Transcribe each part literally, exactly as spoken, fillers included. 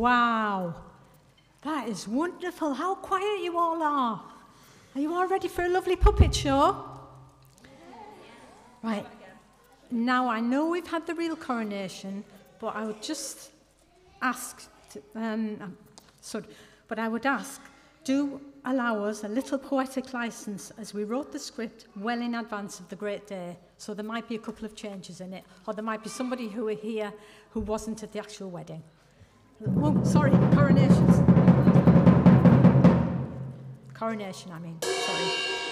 Wow, that is wonderful. How quiet you all are. Are you all ready for a lovely puppet show? Right, now I know we've had the real coronation, but I would just ask, to, um, so, but I would ask, do allow us a little poetic license as we wrote the script well in advance of the great day. So there might be a couple of changes in it, or there might be somebody who were here who wasn't at the actual wedding. Oh, sorry, coronations. Coronation, I mean, sorry.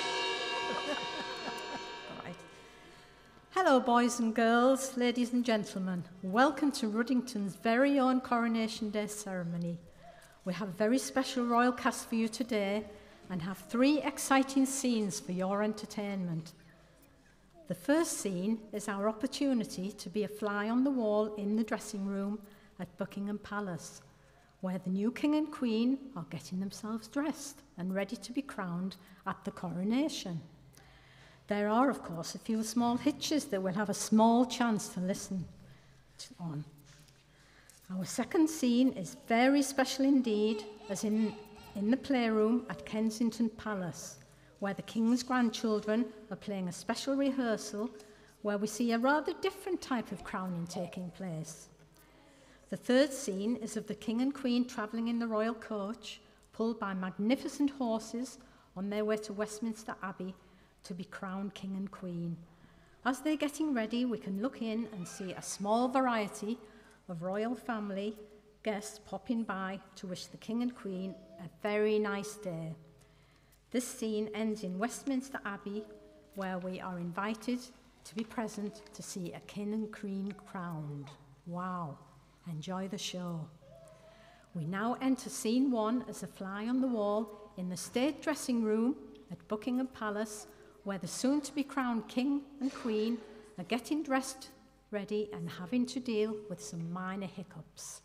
All right. Hello, boys and girls, ladies and gentlemen. Welcome to Ruddington's very own Coronation Day ceremony. We have a very special royal cast for you today and have three exciting scenes for your entertainment. The first scene is our opportunity to be a fly on the wall in the dressing room at Buckingham Palace, where the new King and Queen are getting themselves dressed and ready to be crowned at the coronation. There are, of course, a few small hitches that we'll have a small chance to listen on. Our second scene is very special indeed, as in, in the playroom at Kensington Palace, where the King's grandchildren are playing a special rehearsal where we see a rather different type of crowning taking place. The third scene is of the King and Queen travelling in the royal coach, pulled by magnificent horses on their way to Westminster Abbey to be crowned King and Queen. As they're getting ready, we can look in and see a small variety of royal family guests popping by to wish the King and Queen a very nice day. This scene ends in Westminster Abbey, where we are invited to be present to see a King and Queen crowned. Wow, enjoy the show. We now enter scene one as a fly on the wall in the state dressing room at Buckingham Palace, where the soon-to-be crowned King and Queen are getting dressed ready and having to deal with some minor hiccups.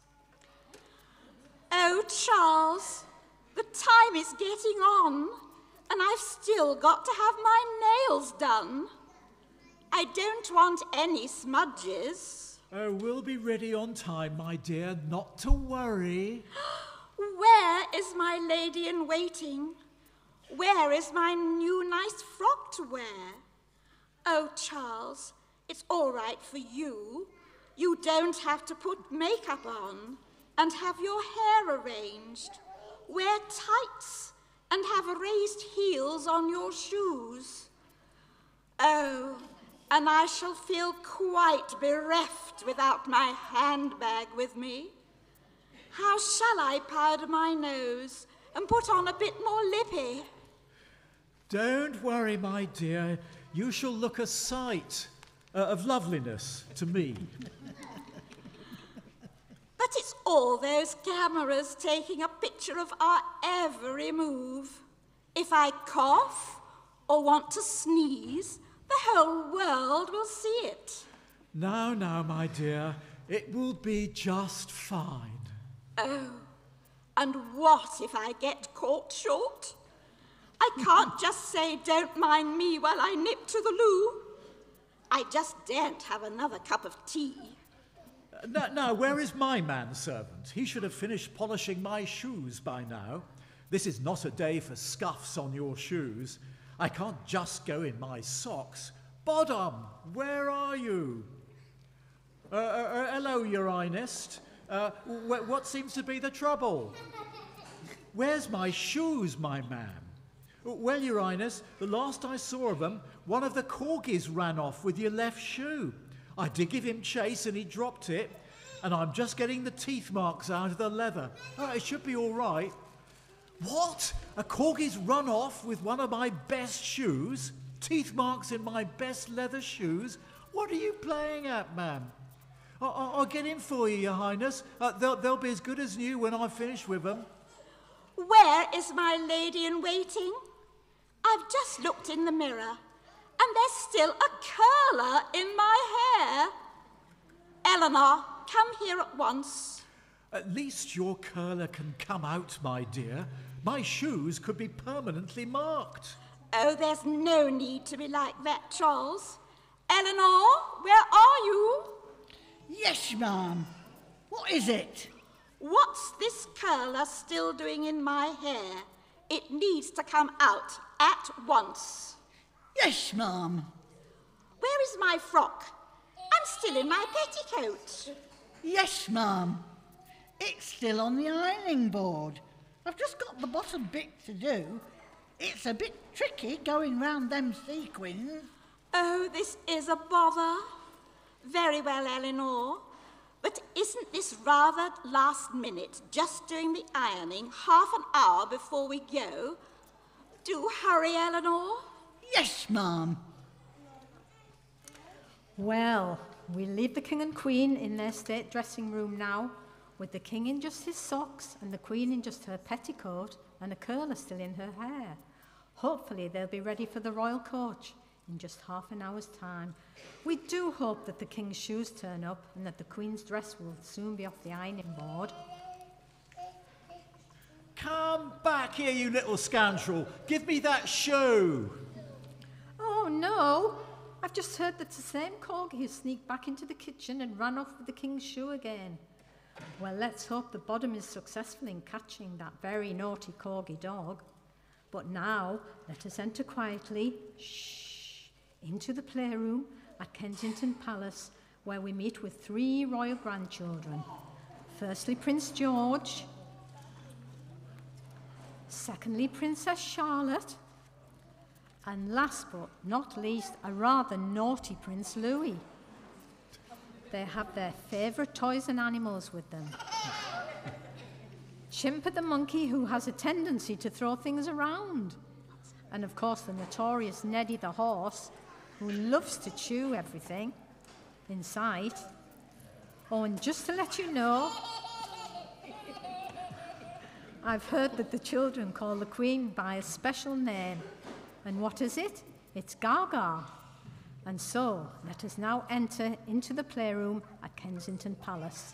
Oh, Charles, the time is getting on, and I've still got to have my nails done. I don't want any smudges. Oh, we'll be ready on time, my dear, not to worry. Where is my lady-in-waiting? Where is my new nice frock to wear? Oh, Charles, it's all right for you. You don't have to put makeup on and have your hair arranged. Wear tights and have raised heels on your shoes. Oh, and I shall feel quite bereft without my handbag with me. How shall I powder my nose and put on a bit more lippy? Don't worry, my dear. You shall look a sight uh, of loveliness to me. But it's all those cameras taking a picture of our every move. If I cough or want to sneeze, the whole world will see it. Now, now, my dear, it will be just fine. Oh, and what if I get caught short? I can't just say, don't mind me while I nip to the loo. I just daren't have another cup of tea. Uh, now, now, where is my manservant? He should have finished polishing my shoes by now. This is not a day for scuffs on your shoes. I can't just go in my socks. Bottom, where are you? Uh, uh, uh, hello, Your Highness. Uh, wh what seems to be the trouble? Where's my shoes, my man? Well, Your Highness, the last I saw of them, one of the corgis ran off with your left shoe. I did give him chase and he dropped it, and I'm just getting the teeth marks out of the leather. Oh, it should be all right. What? A corgi's run off with one of my best shoes? Teeth marks in my best leather shoes? What are you playing at, ma'am? I'll, I'll get in for you, Your Highness. Uh, they'll, they'll be as good as new when I've finished with them. Where is my lady-in-waiting? I've just looked in the mirror, and there's still a curler in my hair. Eleanor, come here at once. At least your curler can come out, my dear. My shoes could be permanently marked. Oh, there's no need to be like that, Charles. Eleanor, where are you? Yes, ma'am. What is it? What's this curler still doing in my hair? It needs to come out at once. Yes, ma'am. Where is my frock? I'm still in my petticoat. Yes, ma'am. It's still on the ironing board. I've just got the bottom bit to do. It's a bit tricky going round them sequins. Oh, this is a bother. Very well, Eleanor. But isn't this rather last minute, just doing the ironing half an hour before we go? Do hurry, Eleanor. Yes, ma'am. Well, we leave the king and queen in their state dressing room now, with the king in just his socks and the queen in just her petticoat and a curler still in her hair. Hopefully they'll be ready for the royal coach in just half an hour's time. We do hope that the king's shoes turn up and that the queen's dress will soon be off the ironing board. Come back here, you little scoundrel. Give me that shoe. Oh no, I've just heard that the same corgi has sneaked back into the kitchen and ran off with the king's shoe again. Well, let's hope the bottom is successful in catching that very naughty corgi dog. But now, let us enter quietly, shh, into the playroom at Kensington Palace, where we meet with three royal grandchildren. Firstly, Prince George. Secondly, Princess Charlotte. And last but not least, a rather naughty Prince Louis. They have their favourite toys and animals with them. Chimper the monkey, who has a tendency to throw things around. And of course the notorious Neddy the horse, who loves to chew everything in sight. Oh, and just to let you know, I've heard that the children call the Queen by a special name. And what is it? It's Gaga. And so, let us now enter into the playroom at Kensington Palace.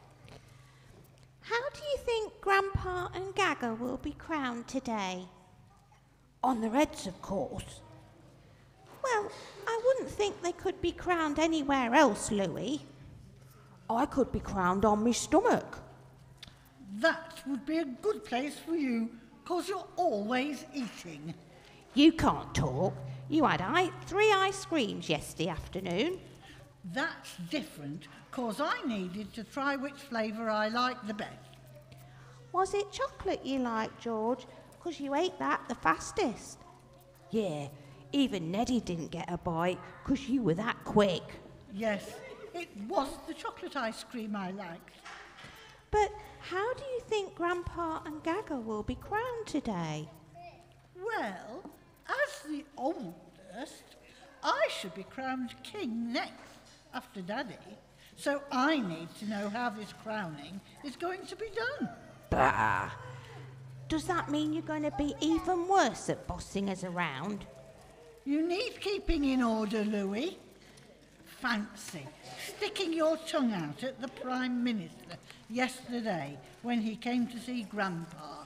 How do you think Grandpa and Gaga will be crowned today? On their heads, of course. Well, I wouldn't think they could be crowned anywhere else, Louis. I could be crowned on my stomach. That would be a good place for you, 'cause you're always eating. You can't talk. You had I- three ice creams yesterday afternoon. That's different, 'cause I needed to try which flavour I like the best. Was it chocolate you liked, George? 'Cause you ate that the fastest. Yeah, even Neddy didn't get a bite, 'cause you were that quick. Yes, it was the chocolate ice cream I liked. But how do you think Grandpa and Gaga will be crowned today? Well, as the oldest, I should be crowned king next, after Daddy. So I need to know how this crowning is going to be done. Bah! Does that mean you're going to be even worse at bossing us around? You need keeping in order, Louis. Fancy sticking your tongue out at the Prime Minister yesterday when he came to see Grandpa.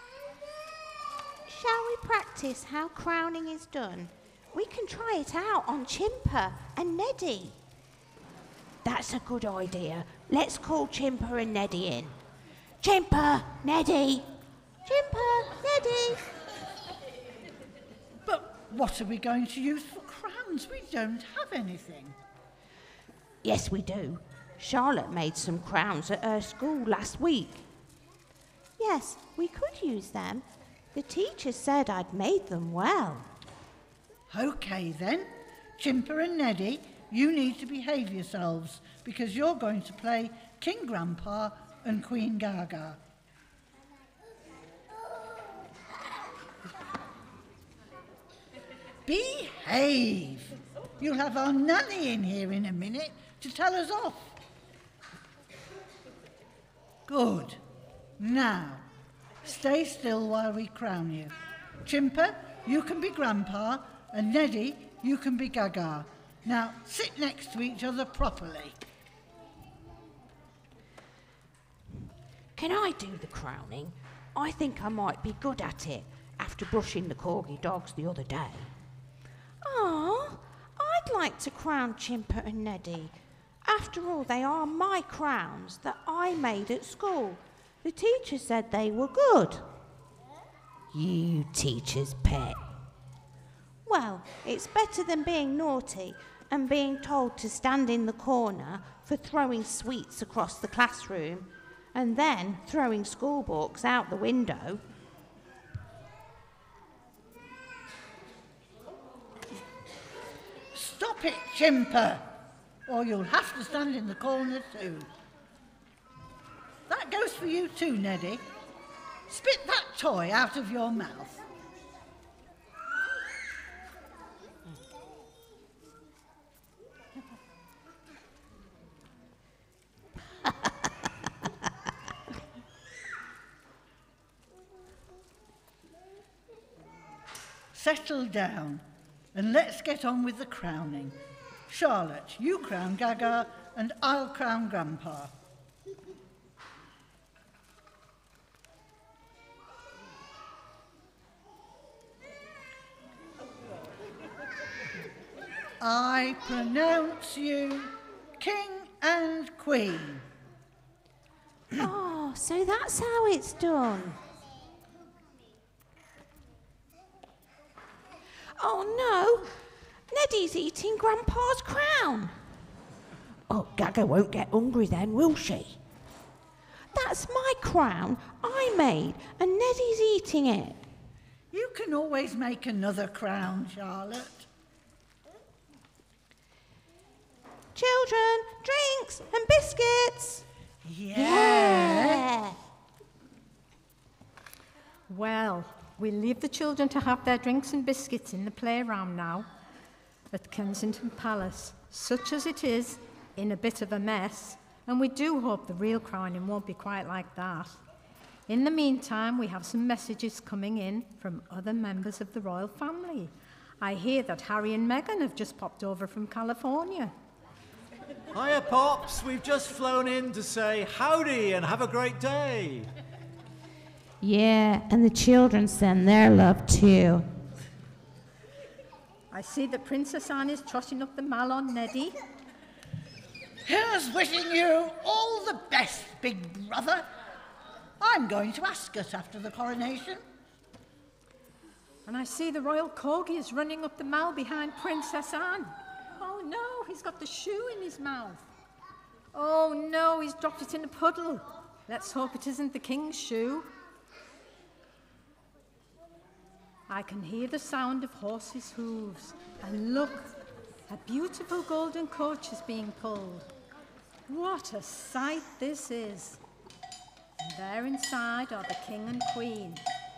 Shall we practice how crowning is done? We can try it out on Chimper and Neddy. That's a good idea. Let's call Chimper and Neddy in. Chimper, Neddy! Chimper, Neddy! But what are we going to use for crowns? We don't have anything. Yes, we do. Charlotte made some crowns at her school last week. Yes, we could use them. The teacher said I'd made them well. OK then, Chimper and Neddy, you need to behave yourselves because you're going to play King Grandpa and Queen Gaga. Behave! You'll have our nanny in here in a minute to tell us off. Good. Now, stay still while we crown you. Chimper, you can be Grandpa, and Neddy, you can be Gaga. Now, sit next to each other properly. Can I do the crowning? I think I might be good at it after brushing the corgi dogs the other day. Ah, I'd like to crown Chimper and Neddy, After all, they are my crowns that I made at school. The teacher said they were good. You teacher's pet. Well, it's better than being naughty and being told to stand in the corner for throwing sweets across the classroom and then throwing school books out the window. Stop it, Chimper, or you'll have to stand in the corner too. That goes for you too, Neddy. Spit that toy out of your mouth. Settle down and let's get on with the crowning. Charlotte, you crown Gaga and I'll crown Grandpa. I pronounce you King and Queen. Oh, so that's how it's done. Oh no, Neddy's eating Grandpa's crown. Oh, Gaga won't get hungry then, will she? That's my crown I made and Neddy's eating it. You can always make another crown, Charlotte. Children, drinks and biscuits. Yeah. Yeah. Well, we'll leave the children to have their drinks and biscuits in the playground now at Kensington Palace, such as it is, in a bit of a mess, and we do hope the real crowning won't be quite like that. In the meantime, we have some messages coming in from other members of the royal family. I hear that Harry and Meghan have just popped over from California. Hiya, Pops. We've just flown in to say howdy and have a great day. Yeah, and the children send their love too. I see that Princess Anne is trotting up the mall on Neddy. Here's wishing you all the best, big brother. I'm going to Ascot after the coronation. And I see the royal corgi is running up the mall behind Princess Anne. Oh no, he's got the shoe in his mouth. Oh no, he's dropped it in a puddle. Let's hope it isn't the king's shoe. I can hear the sound of horses' hooves. And look, a beautiful golden coach is being pulled. What a sight this is. And there inside are the king and queen.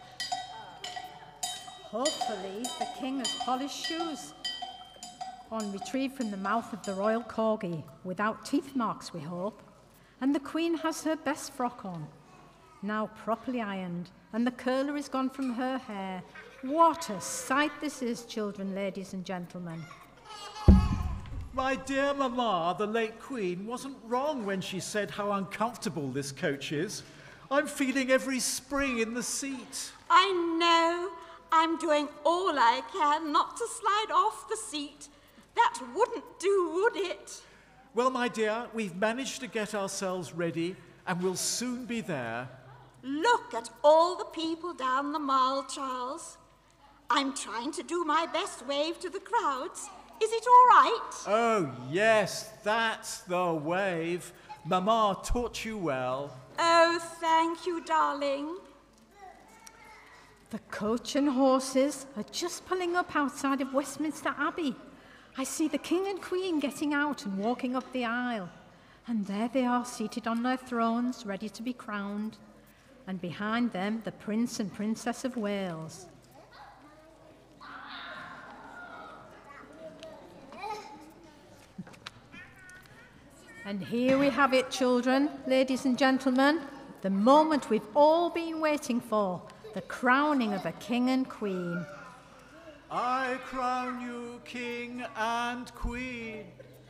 Hopefully the king has polished shoes on retrieved from the mouth of the royal corgi, without teeth marks, we hope. And the queen has her best frock on, now properly ironed, and the curler is gone from her hair. What a sight this is, children, ladies and gentlemen. My dear Mamma, the late Queen, wasn't wrong when she said how uncomfortable this coach is. I'm feeling every spring in the seat. I know. I'm doing all I can not to slide off the seat. That wouldn't do, would it? Well, my dear, we've managed to get ourselves ready and we'll soon be there. Look at all the people down the mall, Charles. I'm trying to do my best wave to the crowds. Is it all right? Oh, yes, that's the wave. Mamma taught you well. Oh, thank you, darling. The coach and horses are just pulling up outside of Westminster Abbey. I see the king and queen getting out and walking up the aisle. And there they are, seated on their thrones, ready to be crowned. And behind them, the Prince and Princess of Wales. And here we have it, children, ladies and gentlemen, the moment we've all been waiting for, the crowning of a king and queen. I crown you king and queen.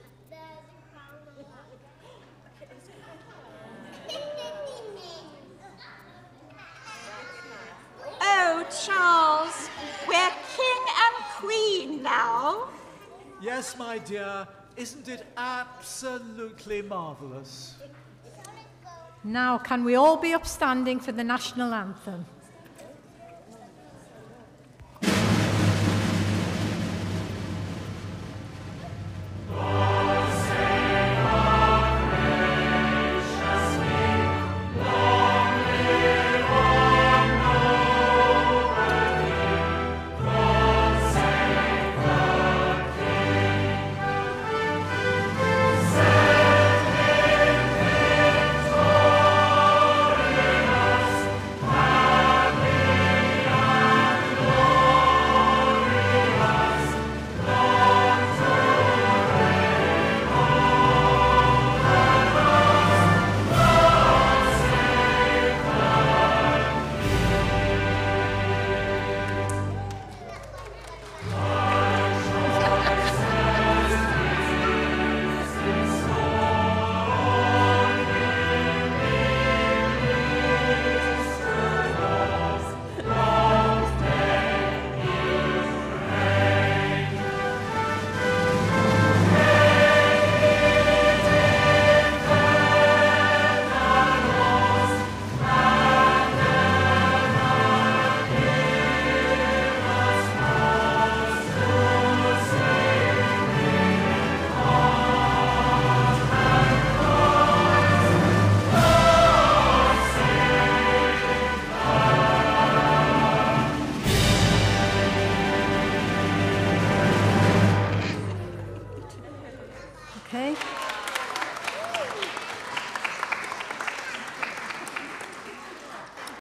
Oh, Charles, we're king and queen now. Yes, my dear, Isn't it absolutely marvellous? Now, can we all be upstanding for the national anthem?